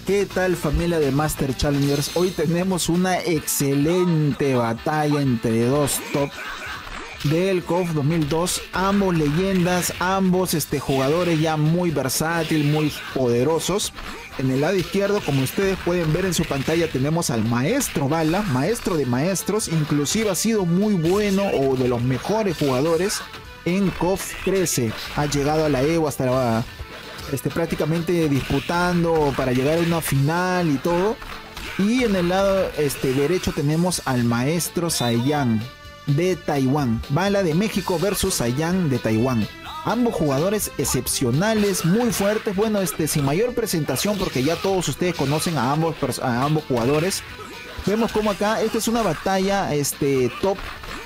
¿Qué tal, familia de Master Challengers? Hoy tenemos una excelente batalla entre dos top del KOF 2002, ambos leyendas, ambos jugadores ya muy versátiles, muy poderosos. En el lado izquierdo, como ustedes pueden ver en su pantalla, tenemos al maestro Bala, maestro de maestros, inclusive ha sido muy bueno o de los mejores jugadores en KOF 13. Ha llegado a la EVO hasta prácticamente disputando para llegar a una final y todo. Y en el lado derecho tenemos al maestro Saiyan de Taiwán. Bala de México versus Saiyan de Taiwán. Ambos jugadores excepcionales, muy fuertes. Bueno, sin mayor presentación, porque ya todos ustedes conocen a ambos jugadores. Vemos como acá, esta es una batalla top.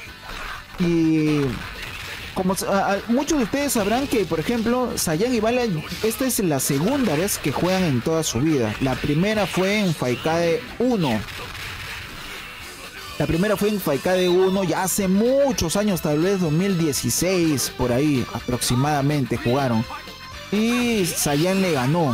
Y como muchos de ustedes sabrán que, por ejemplo, Saiyan y Bala, esta es la segunda vez que juegan en toda su vida. La primera fue en Faikade 1. La primera fue en Faikade 1, ya hace muchos años, tal vez 2016, por ahí aproximadamente jugaron. Y Saiyan le ganó.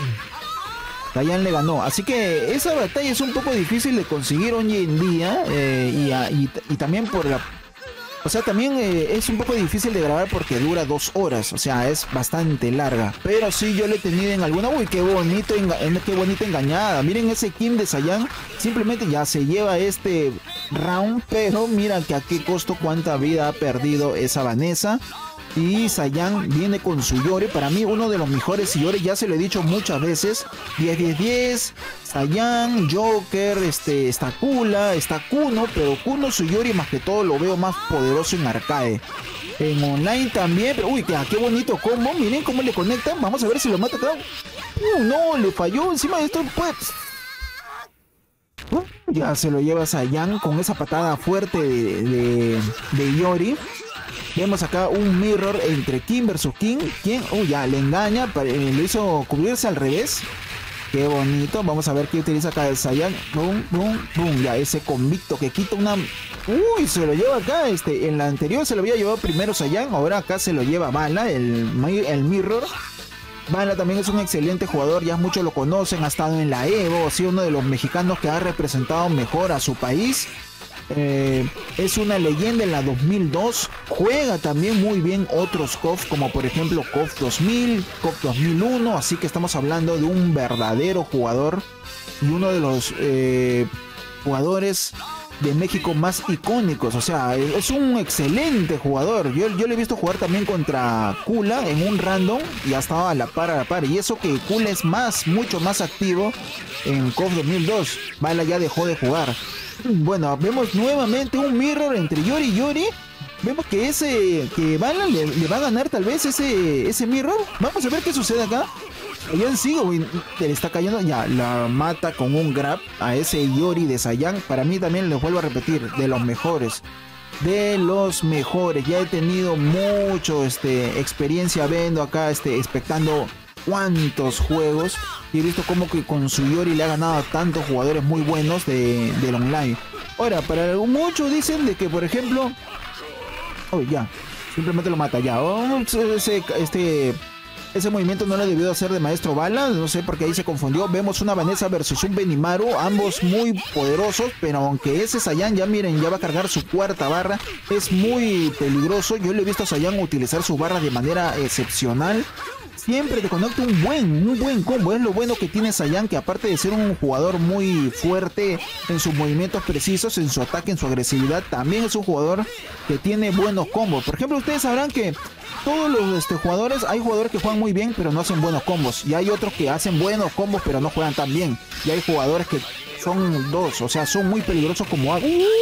Así que esa batalla es un poco difícil de conseguir hoy en día. Y también por la... O sea, también es un poco difícil de grabar porque dura 2 horas. O sea, es bastante larga. Pero sí, yo le he tenido en alguna... Uy, qué bonita engañada. Miren ese Kim de Saiyan. Simplemente ya se lleva este round. Pero mira que a qué costo, cuánta vida ha perdido esa Vanessa. Y Saiyan viene con su Yori. Para mí uno de los mejores Yori. Ya se lo he dicho muchas veces. 10-10-10. Saiyan, Joker, está Kula, está Kuno. Pero Kuno, su Yori más que todo lo veo más poderoso en arcade. En online también. Pero uy, qué bonito combo. Miren cómo le conectan. Vamos a ver si lo mata acá. No, le falló. Encima de esto pues... ya se lo lleva Saiyan con esa patada fuerte de Yori. Vemos acá un mirror entre Kim versus King. ¿Quién? Ya le engaña. Le hizo cubrirse al revés. Qué bonito. Vamos a ver qué utiliza acá el Saiyan. Boom, boom, boom. Ya ese convicto que quita una... Uy, se lo lleva acá. En la anterior se lo había llevado primero Saiyan. Ahora acá se lo lleva Bala, el mirror. Bala también es un excelente jugador. Ya muchos lo conocen. Ha estado en la EVO. Ha sido uno de los mexicanos que ha representado mejor a su país. Es una leyenda en la 2002. Juega también muy bien otros KOF, como por ejemplo KOF 2000, KOF 2001. Así que estamos hablando de un verdadero jugador y uno de los jugadores de México más icónicos. O sea, es un excelente jugador. Yo le he visto jugar también contra Kula en un random y ha estado a la par. Y eso que Kula es mucho más activo en KOF 2002. Bala ya dejó de jugar. Bueno, vemos nuevamente un mirror entre Yori y Yori. Vemos que Bala le va a ganar tal vez ese mirror. Vamos a ver qué sucede acá. Saiyan sigue, le está cayendo. Ya, la mata con un grab a ese Yori de Saiyan. Para mí también, les vuelvo a repetir, de los mejores. Ya he tenido mucho experiencia viendo acá, expectando cuántos juegos. Y he visto como que con su Yori le ha ganado a tantos jugadores muy buenos del online. Ahora, para muchos dicen de que, por ejemplo... ya, simplemente lo mata ya. Ese movimiento no lo debió hacer de Maestro Bala. No sé por qué ahí se confundió. Vemos una Vanessa versus un Benimaru. Ambos muy poderosos. Pero aunque ese Saiyan, ya miren, ya va a cargar su cuarta barra. Es muy peligroso. Yo le he visto a Saiyan utilizar su barra de manera excepcional. Siempre te conecta un buen combo. Es lo bueno que tiene Saiyan, que aparte de ser un jugador muy fuerte en sus movimientos precisos, en su ataque, en su agresividad, también es un jugador que tiene buenos combos. Por ejemplo, ustedes sabrán que todos los jugadores, hay jugadores que juegan muy bien pero no hacen buenos combos, y hay otros que hacen buenos combos pero no juegan tan bien, y hay jugadores que son dos, o sea, son muy peligrosos como...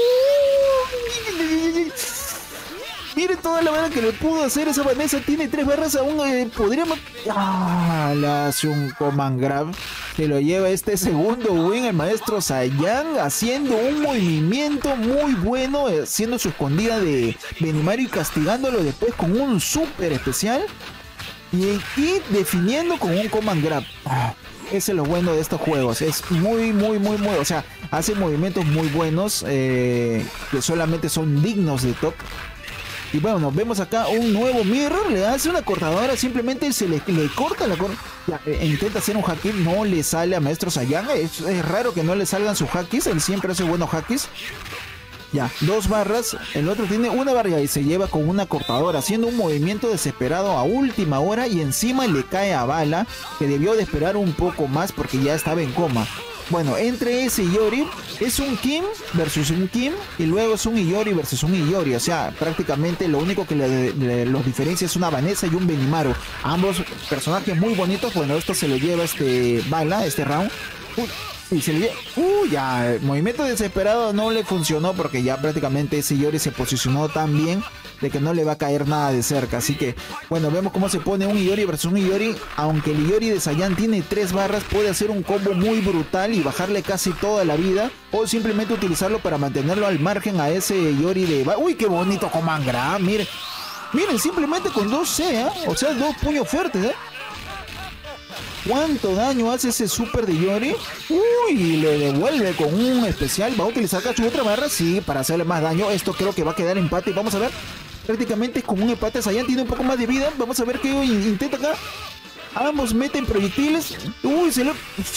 Miren toda la barra que le pudo hacer esa Vanessa. Tiene 3 barras aún. Podríamos... le hace un command grab. Se lo lleva segundo win el maestro Saiyan, haciendo un movimiento muy bueno, haciendo su escondida de Benimaru y castigándolo después con un super especial. Y definiendo con un command grab. Ese es lo bueno de estos juegos. Es muy... O sea, hace movimientos muy buenos, que solamente son dignos de top. Y bueno, vemos acá un nuevo mirror, le hace una cortadora, simplemente le corta la corta. Intenta hacer un haki, no le sale a Maestro Saiyan. Es raro que no le salgan sus hakis, él siempre hace buenos hakis. Ya, 2 barras, el otro tiene una barra y se lleva con una cortadora, haciendo un movimiento desesperado a última hora y encima le cae a Bala, que debió de esperar un poco más porque ya estaba en coma. Bueno, entre ese Iori es un Kim versus un Kim y luego es un Iori versus un Iori. O sea, prácticamente lo único que los diferencia es una Vanessa y un Benimaru. Ambos personajes muy bonitos. Bueno, esto se lo lleva Bala, este round. Y se le lleva... ya, el movimiento desesperado no le funcionó porque ya prácticamente ese Iori se posicionó tan bien de que no le va a caer nada de cerca. Así que, bueno, vemos cómo se pone un Iori versus un Iori. Aunque el Iori de Saiyan tiene 3 barras, puede hacer un combo muy brutal y bajarle casi toda la vida. O simplemente utilizarlo para mantenerlo al margen a ese Iori de... ¡Uy, qué bonito Command Grab! Miren, miren, simplemente con 2 C, o sea, 2 puños fuertes, ¿Cuánto daño hace ese super de Iori? Uy, le devuelve con un especial. ¿Va a utilizar acá su otra barra? Sí, para hacerle más daño. Esto creo que va a quedar empate. Vamos a ver. Prácticamente es como un empate. Saiyan tiene un poco más de vida. Vamos a ver qué intenta acá. Ambos meten proyectiles. Uy, se lo...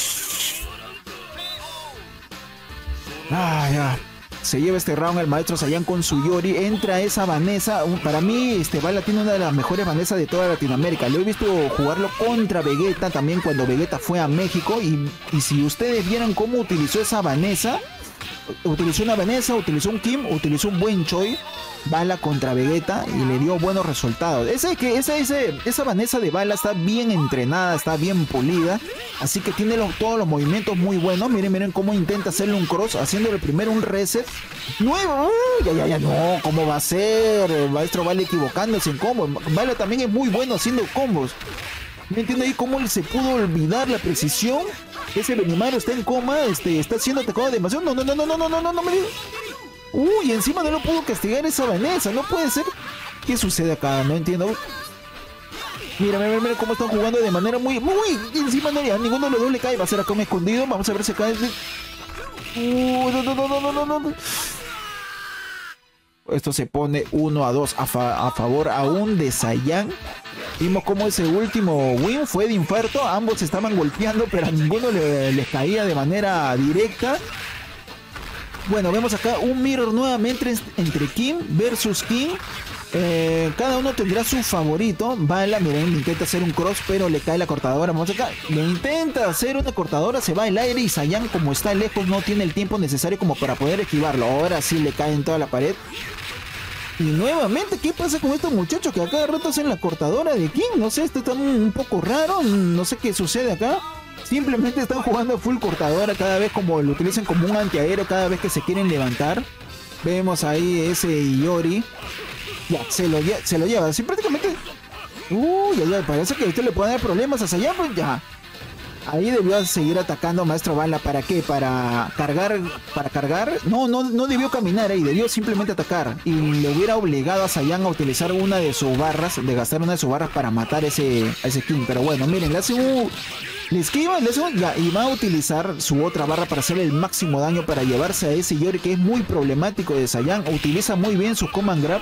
ya. Se lleva este round el Maestro Saiyan con su Iori. Entra esa Vanessa. Para mí, Bala tiene una de las mejores Vanessa de toda Latinoamérica. Lo he visto jugarlo contra Vegeta también cuando Vegeta fue a México. Y si ustedes vieran cómo utilizó esa Vanessa, utilizó una Vanessa, utilizó un Kim, utilizó un buen Choi. Bala contra Vegeta y le dio buenos resultados. Esa Vanessa de Bala está bien entrenada, está bien pulida, así que tiene todos los movimientos muy buenos. Miren cómo intenta hacerle un cross, haciéndole primero un reset nuevo. Ya, no, ¿cómo va a ser? El maestro Bala equivocándose en combos. Bala también es muy bueno haciendo combos. ¿Me entiende ahí cómo se pudo olvidar la precisión? Ese Benimaru está en coma, está siendo atacado demasiado. No me digas. Uy, encima no lo pudo castigar esa Vanessa. No puede ser. ¿Qué sucede acá? No entiendo. Mira cómo están jugando de manera muy... encima no, ya ninguno de los dos le cae. Va a ser acá un escondido. Vamos a ver si cae. No. Esto se pone 1-2 a favor aún de Saiyan. Vimos como ese último win fue de infarto. Ambos estaban golpeando, pero a ninguno les caía de manera directa. Bueno, vemos acá un mirror nuevamente entre Kim versus Kim. Cada uno tendrá su favorito. Bala, miren, intenta hacer un cross, pero le cae la cortadora. Vamos acá, le intenta hacer una cortadora, se va al aire y Saiyan, como está lejos, no tiene el tiempo necesario como para poder esquivarlo. Ahora sí le cae en toda la pared. Y nuevamente, ¿qué pasa con estos muchachos que a cada rato hacen la cortadora de Kim? No sé, esto está un poco raro, no sé qué sucede acá. Simplemente están jugando full cortadora cada vez, como lo utilizan como un antiaéreo cada vez que se quieren levantar. Vemos ahí ese Iori. Ya, se lo lleva. Así prácticamente... ya, parece que esto le puede dar problemas a Saiyan, pues ya. Ahí debió seguir atacando Maestro Bala. ¿Para qué? ¿Para cargar? No debió caminar ahí, debió simplemente atacar. Y le hubiera obligado a Saiyan a utilizar una de sus barras, de gastar una de sus barras para matar a ese King. Pero bueno, miren, le hace un... Le esquiva, y va a utilizar su otra barra para hacerle el máximo daño, para llevarse a ese Iori que es muy problemático de Saiyan. Utiliza muy bien su Command Grab.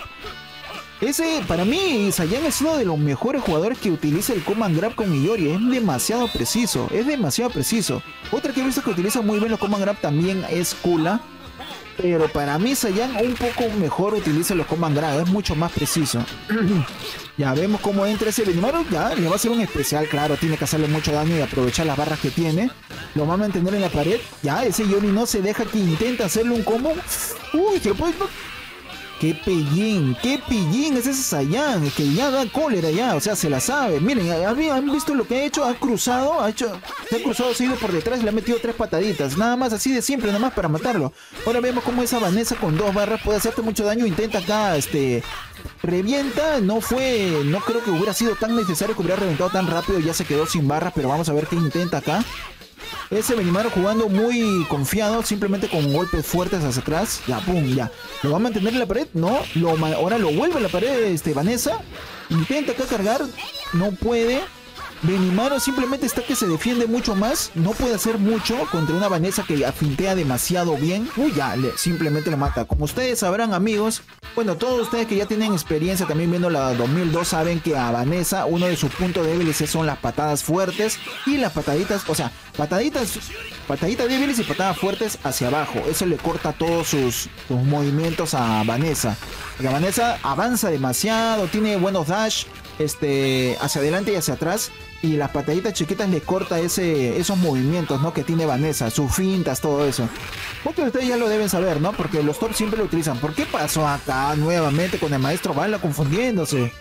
Para mí, Saiyan es uno de los mejores jugadores que utiliza el Command Grab con Iori. Es demasiado preciso. Otra que he visto que utiliza muy bien los Command Grab también es Kula. Pero para mí Saiyan un poco mejor utiliza los Command Grab. Es mucho más preciso. Ya vemos cómo entra ese Benimaru. Ya le va a hacer un especial, claro. Tiene que hacerle mucho daño y aprovechar las barras que tiene. Lo va a mantener en la pared. Ya, ese Iori no se deja, que intenta hacerle un combo. Se lo puede... ¡Qué pillín es ese Saiyan! Es que ya da cólera ya, o sea, se la sabe. Miren, ¿han visto lo que ha hecho? Se ha cruzado, se ha ido por detrás y le ha metido 3 pataditas. Nada más, así de siempre, nada más para matarlo. Ahora vemos cómo esa Vanessa con 2 barras puede hacerte mucho daño. Intenta acá, revienta. No creo que hubiera sido tan necesario que hubiera reventado tan rápido. Ya se quedó sin barras, pero vamos a ver qué intenta acá. Ese Benimaru jugando muy confiado, simplemente con golpes fuertes hacia atrás. Ya, pum, ya. ¿Lo va a mantener en la pared? No. Ahora lo vuelve a la pared, Vanessa. Intenta acá cargar. No puede. Benimaru simplemente está que se defiende mucho más. No puede hacer mucho contra una Vanessa que afintea demasiado bien. Uy, ya, simplemente le mata. Como ustedes sabrán, amigos, bueno, todos ustedes que ya tienen experiencia también viendo la 2002 saben que a Vanessa uno de sus puntos débiles son las patadas fuertes y las pataditas, o sea, pataditas débiles y patadas fuertes hacia abajo. Eso le corta todos sus movimientos a Vanessa. Porque Vanessa avanza demasiado, tiene buenos dash, hacia adelante y hacia atrás. Y las pataditas chiquitas le corta esos movimientos, ¿no? Que tiene Vanessa, sus fintas, todo eso. Porque ustedes ya lo deben saber, ¿no? Porque los top siempre lo utilizan. ¿Por qué pasó acá nuevamente con el maestro Bala confundiéndose?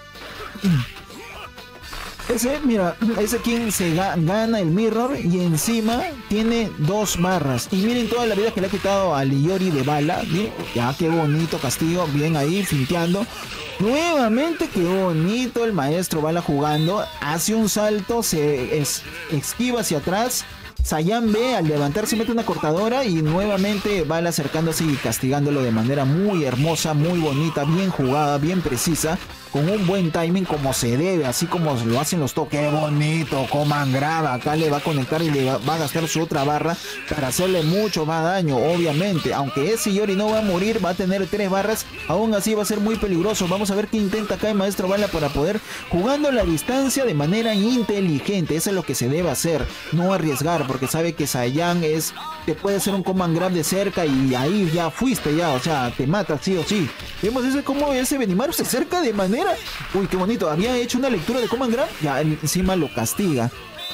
Ese King se gana el mirror y encima tiene 2 barras. Y miren toda la vida que le ha quitado al Iori de Bala. Miren, ya qué bonito castigo, bien ahí, finteando. Nuevamente qué bonito el maestro Bala jugando. Hace un salto, se esquiva hacia atrás. Saiyan ve al levantarse mete una cortadora y nuevamente Bala acercándose y castigándolo de manera muy hermosa, muy bonita, bien jugada, bien precisa, con un buen timing como se debe, así como lo hacen los top. ¡Qué bonito! Coman graba, acá le va a conectar y le va a gastar su otra barra para hacerle mucho más daño, obviamente. Aunque ese Yori no va a morir, va a tener 3 barras, aún así va a ser muy peligroso. Vamos a ver qué intenta acá el maestro Bala para poder jugando la distancia de manera inteligente. Eso es lo que se debe hacer, no arriesgar, porque sabe que Saiyan te puede hacer un command grab de cerca y ahí ya fuiste ya, o sea, te mata sí o sí. Vemos cómo ese Benimaru se acerca de manera... Uy, qué bonito, había hecho una lectura de command grab, ya encima lo castiga.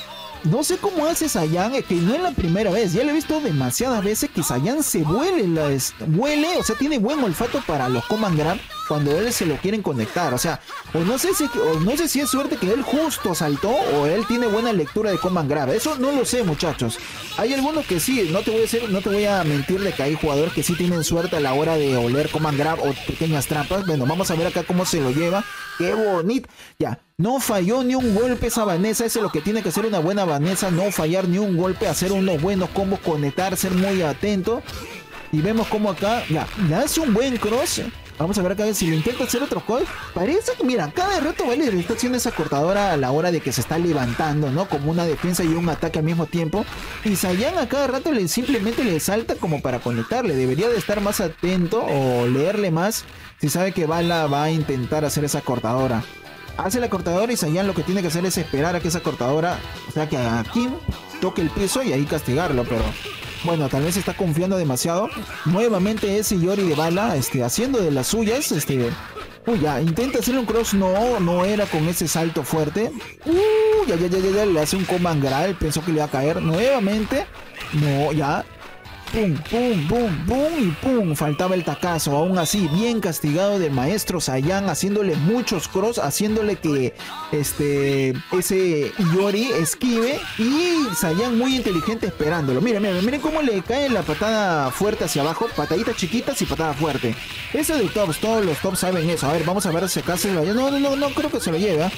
No sé cómo hace Saiyan, que no es la primera vez, ya lo he visto demasiadas veces que Saiyan se huele, o sea, tiene buen olfato para los command grab cuando él se lo quieren conectar, o sea, no sé si es suerte que él justo saltó o él tiene buena lectura de command grab, eso no lo sé, muchachos. Hay algunos que sí, no te voy a mentir de que hay jugadores que sí tienen suerte a la hora de oler command grab o pequeñas trampas. Bueno, vamos a ver acá cómo se lo lleva. Qué bonito. Ya, no falló ni un golpe esa Vanessa, eso es lo que tiene que hacer una buena Vanessa, no fallar ni un golpe, hacer unos buenos combos, conectar, ser muy atento. Y vemos como acá, ya, le hace un buen cross. Vamos a ver acá si le intenta hacer otro call. Parece que, mira, cada rato Vale le está haciendo esa cortadora a la hora de que se está levantando, ¿no? Como una defensa y un ataque al mismo tiempo. Y Saiyan a cada rato simplemente le salta como para conectarle. Debería de estar más atento o leerle más si sabe que Bala va a intentar hacer esa cortadora. Hace la cortadora y Saiyan lo que tiene que hacer es esperar a que esa cortadora, o sea, que a Kim toque el piso y ahí castigarlo, pero... Bueno, tal vez está confiando demasiado. Nuevamente ese Yori de Bala, haciendo de las suyas, Uy, ya, intenta hacerle un cross, no era con ese salto fuerte. Ya, le hace un command grab, pensó que le iba a caer. Nuevamente, no, ya. Pum, pum, pum, pum y pum. Faltaba el tacazo. Aún así, bien castigado del maestro Saiyan, haciéndole muchos cross, haciéndole que ese Yori esquive. Y Saiyan muy inteligente esperándolo. Miren cómo le cae la patada fuerte hacia abajo. Pataditas chiquitas y patada fuerte. Eso de tops, todos los tops saben eso. A ver, vamos a ver si acá se lo lleva. No creo que se lo lleve.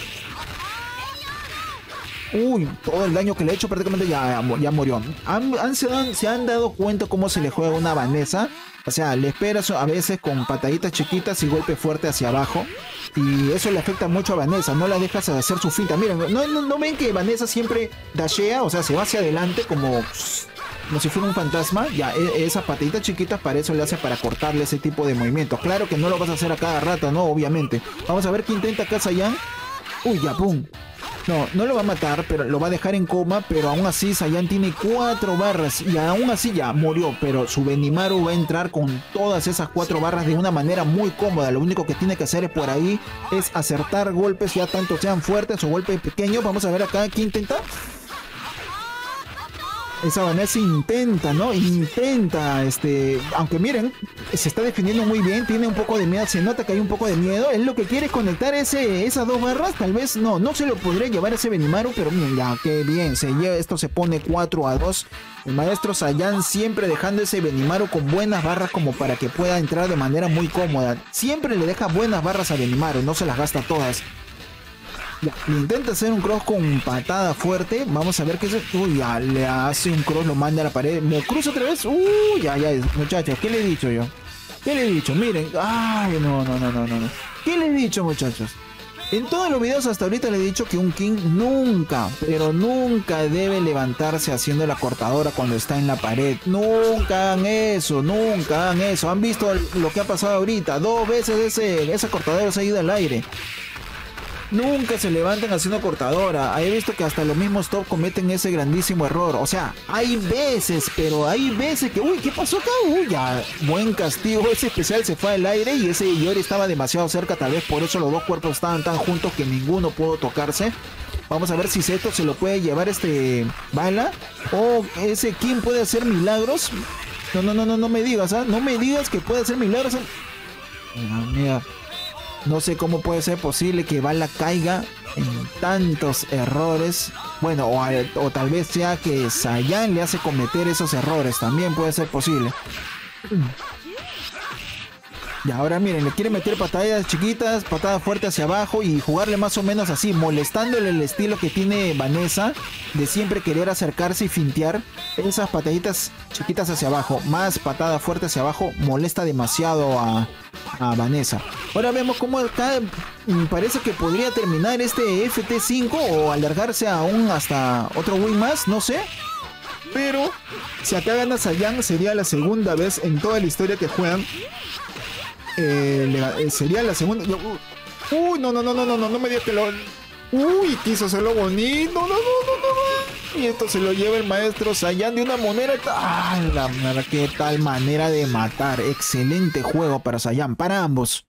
Uy, todo el daño que le he hecho prácticamente ya murió. Se han dado cuenta cómo se le juega una Vanessa. O sea, le esperas a veces con pataditas chiquitas y golpe fuerte hacia abajo. Y eso le afecta mucho a Vanessa. No la dejas hacer su finta. Miren, ¿no ven que Vanessa siempre dashea? O sea, se va hacia adelante como si fuera un fantasma. Ya, esa patadita chiquita para eso le hace, para cortarle ese tipo de movimientos. Claro que no lo vas a hacer a cada rato, ¿no? Obviamente. Vamos a ver qué intenta acá Saiyan. Uy, ya, pum. No lo va a matar, pero lo va a dejar en coma, pero aún así Saiyan tiene 4 barras y aún así ya murió, pero su Benimaru va a entrar con todas esas 4 barras de una manera muy cómoda. Lo único que tiene que hacer por ahí es acertar golpes, ya tanto sean fuertes o golpes pequeños. Vamos a ver acá qué intenta. Esa Vanessa intenta, ¿no? Aunque miren, se está defendiendo muy bien, tiene un poco de miedo, se nota que hay un poco de miedo. Él lo que quiere es conectar esas 2 barras, tal vez no se lo podría llevar ese Benimaru, pero miren, ya, qué bien, esto se pone 4-2. El maestro Saiyan siempre dejando ese Benimaru con buenas barras como para que pueda entrar de manera muy cómoda. Siempre le deja buenas barras a Benimaru, no se las gasta todas. Ya, intenta hacer un cross con patada fuerte. Vamos a ver qué es. Uy, ya le hace un cross, lo manda a la pared. ¿Me cruza otra vez? Uy, ya, muchachos, ¿qué le he dicho yo? ¿Qué le he dicho? Miren, ay, no. ¿Qué le he dicho, muchachos? En todos los videos hasta ahorita le he dicho que un King nunca, pero nunca debe levantarse haciendo la cortadora cuando está en la pared. Nunca hagan eso, nunca hagan eso. ¿Han visto lo que ha pasado ahorita? 2 veces esa cortadora se ha ido al aire. Nunca se levanten haciendo cortadora. He visto que hasta los mismos top cometen ese grandísimo error. O sea, hay veces, pero hay veces que... Uy, ¿qué pasó acá? Uy, ya, buen castigo. Ese especial se fue al aire y ese Yori estaba demasiado cerca. Tal vez por eso los dos cuerpos estaban tan juntos que ninguno pudo tocarse. Vamos a ver si Zeto se lo puede llevar bala. O ese King puede hacer milagros. No me digas, ¿ah? No me digas que puede hacer milagros. Mira. No sé cómo puede ser posible que Bala caiga en tantos errores. Bueno, o tal vez sea que Saiyan le hace cometer esos errores. También puede ser posible. Y ahora miren, le quiere meter patadas chiquitas, patadas fuertes hacia abajo y jugarle más o menos así, molestándole el estilo que tiene Vanessa de siempre querer acercarse y fintear. Esas pataditas chiquitas hacia abajo, más patada fuerte hacia abajo, molesta demasiado a Vanessa. Ahora vemos cómo acá parece que podría terminar este FT5 o alargarse aún hasta otro win más, no sé. Pero si acá gana Saiyan sería la segunda vez en toda la historia que juegan. Sería la segunda. Uy, no me digas que lo. Uy, quiso hacerlo bonito. No. Y esto se lo lleva el maestro Saiyan de una manera. ¡Ay, la qué tal manera de matar! Excelente juego para Saiyan, para ambos.